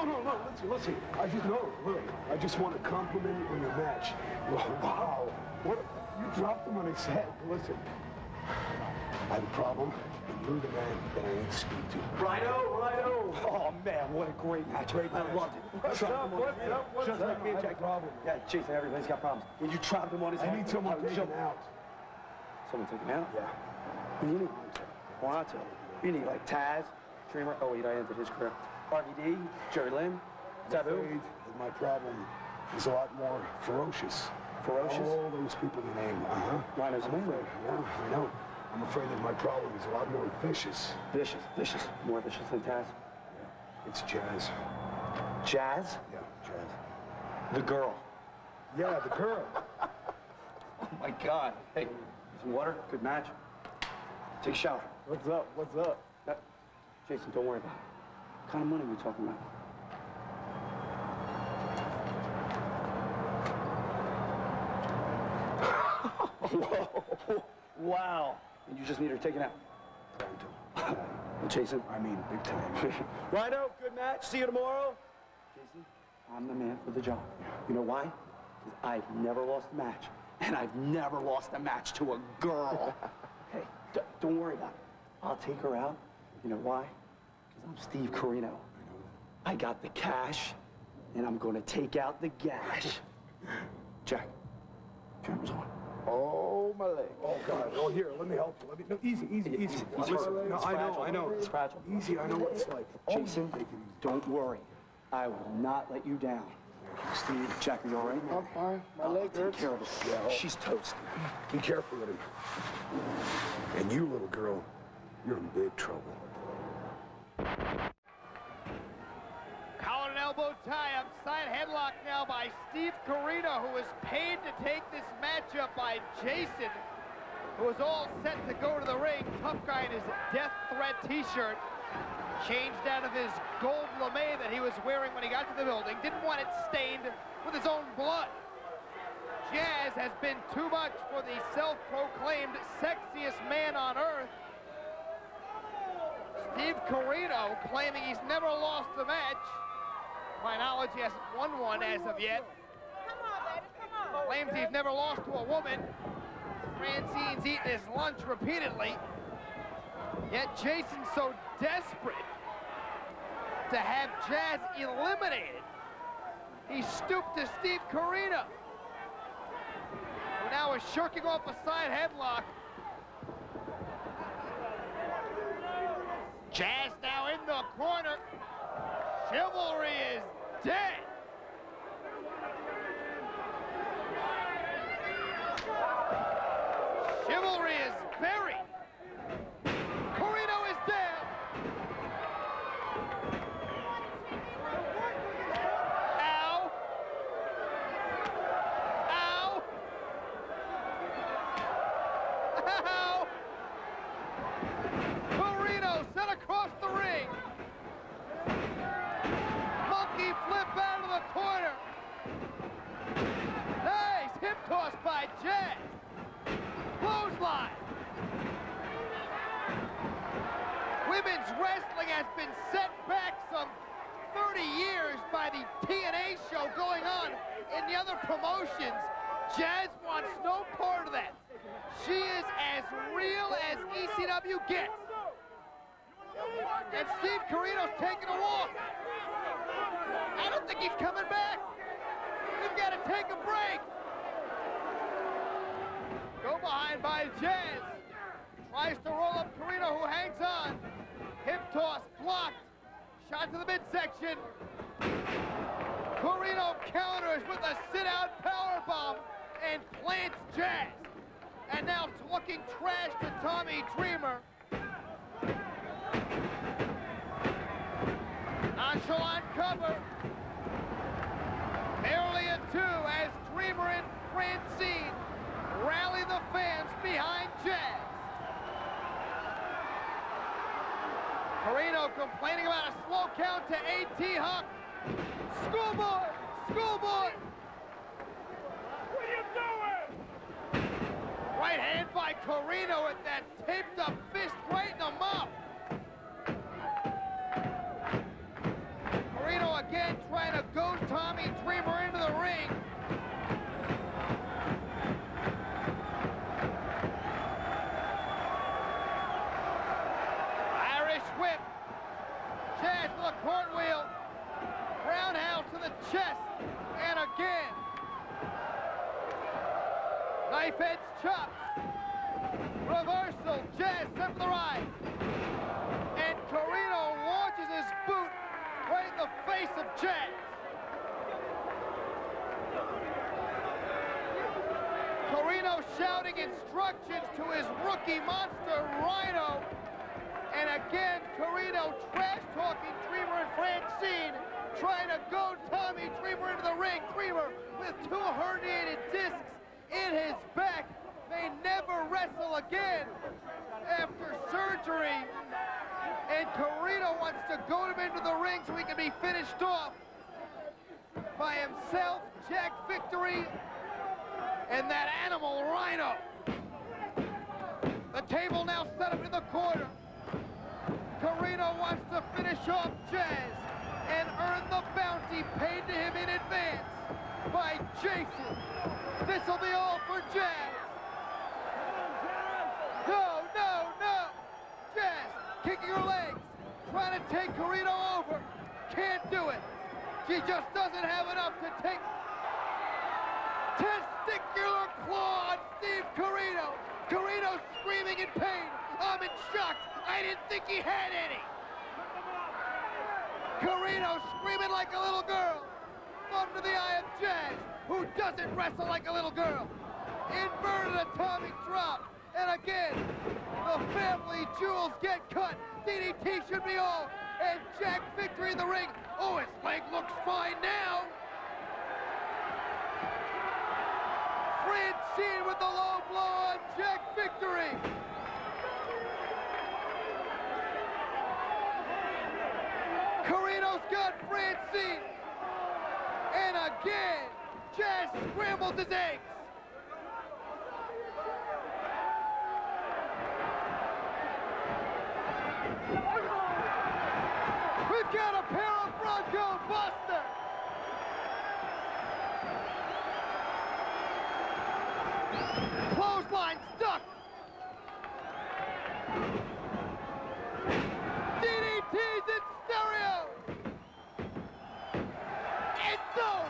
no, listen. I just want to compliment you on your match. Wow. What? You dropped him on his head. Listen, I have a problem, and you're the man that I need to speak to. Rhino! Oh, man, what a great match. I loved it. What's up? Just like me and Jack. Problem. Yeah, Jason, everybody's got problems. When you dropped him on his head, I need someone taken out. Someone taken out? Yeah. Who do you need? Juanito. You need, like, Taz, Dreamer. Oh, wait, I ended his career. RVD, Jerry Lynn, Sabu. My problem is a lot more ferocious. Ferocious? All those people you named. Rhino's a man. Yeah, I know. I'm afraid that my problem is a lot more vicious. Vicious. More vicious than Taz? Yeah. It's Jazz. Jazz? Yeah, Jazz. The girl. Yeah, the girl. Oh, my God. Hey, some water? Good match. Take a shower. What's up? Jason, don't worry about it. What kind of money are we talking about? Whoa. Wow. And you just need her taken out? Time to. Jason? I mean, big time. Rhino, good match. See you tomorrow. Jason, I'm the man for the job. You know why? Because I've never lost a match. And I've never lost a match to a girl. Hey, don't worry about it. I'll take her out. You know why? Because I'm Steve Corino. I got the cash, and I'm going to take out the gash. Jack, camera's on. Oh, my leg. Oh, God. Oh, here, let me help you. No, easy. Listen, no, I know. It's fragile. Easy, I know what it's like. Jason, don't worry. I will not let you down. Steve, Jack, are you all right? I'm fine. My leg hurts. Take care of it. Yeah, she's toast. Be careful with him. And you, little girl, you're in big trouble. Collar and elbow tie-up, side headlock now by Steve Corino, who was paid to take this matchup by Jason, who was all set to go to the ring. Tough guy in his death threat t-shirt. Changed out of his gold lame that he was wearing when he got to the building. Didn't want it stained with his own blood. Jazz has been too much for the self-proclaimed sexiest man on earth. Steve Corino claiming he's never lost a match. To my knowledge, he hasn't won one as of yet. Come on, baby, come on. Claims he's never lost to a woman. Francine's eaten his lunch repeatedly. Yet Jason's so desperate to have Jazz eliminated, he stooped to Steve Corino, who now is shirking off a side headlock. Jazz now in the corner. Chivalry is dead. Chivalry is buried. Corino is down. Ow. Ow. Ow. Corino set across the ring. Monkey flip out of the corner. Nice hip toss by Jazz. Clothesline. Women's wrestling has been set back some 30 years by the TNA show going on in the other promotions. Jazz wants no part of that. She is as real as ECW gets. And Steve Corino's taking a walk. I don't think he's coming back. We've got to take a break. Go behind by Jazz. Tries to roll up Corino, who hangs on. Hip toss blocked. Shot to the midsection. Corino counters with a sit-out powerbomb and plants Jazz. And now talking trash to Tommy Dreamer. Nonchalant cover. Barely a 2 as Dreamer and Francine rally the fans behind Jazz. Corino complaining about a slow count to A.T. Huck. Schoolboy! Schoolboy! What are you doing? Right hand by Corino with that taped up fist right in the mouth. Corino again trying to goad Tommy Dreamer into the ring. Irish whip. Jazz with a cartwheel. Roundhouse to the chest. And again. Knife edge chops. Reversal. Jazz set for the right. And Corino launches his boot right in the face of Jazz. Corino shouting instructions to his rookie monster, Rhino. And again, Corino trash-talking Dreamer and Francine, trying to goad Tommy Dreamer into the ring. Dreamer, with 2 herniated discs in his back, may never wrestle again after surgery. And Corino wants to goad him into the ring so he can be finished off by himself, Jack Victory, and that animal, Rhino. The table now set up in the corner. Corino wants to finish off Jazz and earn the bounty paid to him in advance by Jason. This'll be all for Jazz. No, no, no. Jazz kicking her legs, trying to take Corino over. Can't do it. She just doesn't have enough to take. Testicular claw on Steve Corino. Corino screaming in pain. I'm in shock. I didn't think he had any. Corino screaming like a little girl. Thumb to the eye of Jazz, who doesn't wrestle like a little girl. Inverted atomic drop. And again, the family jewels get cut. DDT should be all. And Jack Victory in the ring. Oh, his leg looks fine now. Francine with the low blow on Jack Victory. Corino's got Francine. And again, Jazz scrambles his eggs. We've got a pair of Bronco Buster. Clothesline stuck. DDT's in stereo. It's over.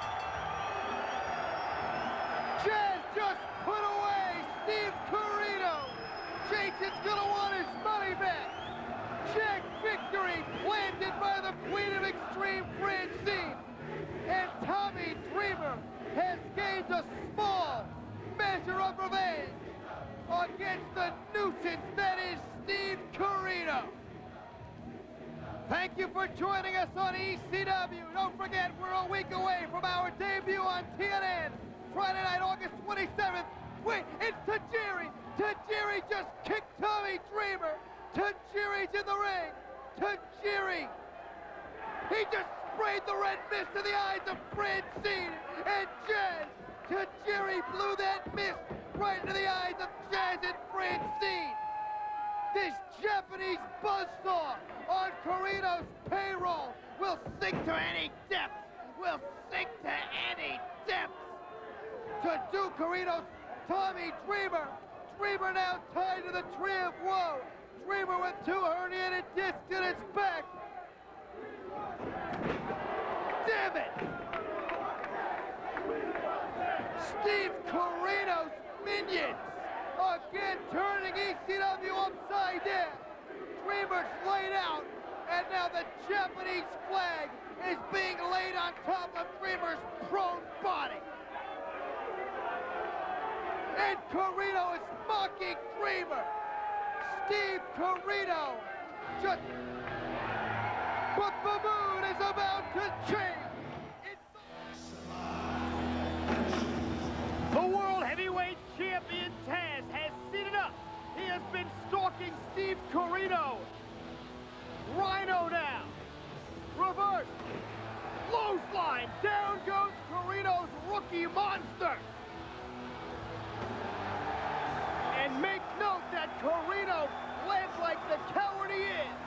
Jazz just put away Steve Corino. Jason's gonna want his money back. Jack Victory planted by the Queen of Extreme, Francine. And Tommy Dreamer has gained a small measure of revenge against the nuisance that is Steve Corino. Thank you for joining us on ECW. Don't forget, we're a week away from our debut on TNN, Friday night, August 27th. Wait, it's Tajiri. Tajiri just kicked Tommy Dreamer. Tajiri's in the ring. Tajiri. He just sprayed the red mist in the eyes of Francine and Jazz. Tajiri blew that mist right into the eyes of Jazz and Francine. This Japanese buzzsaw on Corino's payroll will sink to any depth. Will sink to any depth. To do Corino's Tommy Dreamer. Dreamer now tied to the tree of woe. Dreamer with 2 herniated discs in his back. Damn it! Steve Corino's minions again turning ECW upside down. Dreamer's laid out, and now the Japanese flag is being laid on top of Dreamer's prone body. And Corino is mocking Dreamer. Steve Corino just... But the mood is about to change. The World Heavyweight Champion Taz has seated up. He has been stalking Steve Corino. Rhino now. Reverse. Clothesline. Down goes Corino's rookie monster. And make note that Corino led like the coward he is.